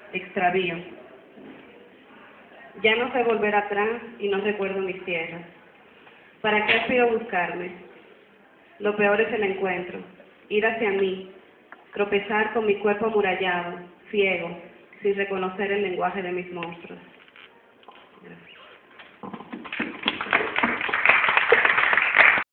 extravío. Ya no sé volver atrás y no recuerdo mis tierras. ¿Para qué aspiro a buscarme? Lo peor es el encuentro, ir hacia mí, tropezar con mi cuerpo amurallado, ciego, sin reconocer el lenguaje de mis monstruos. Gracias.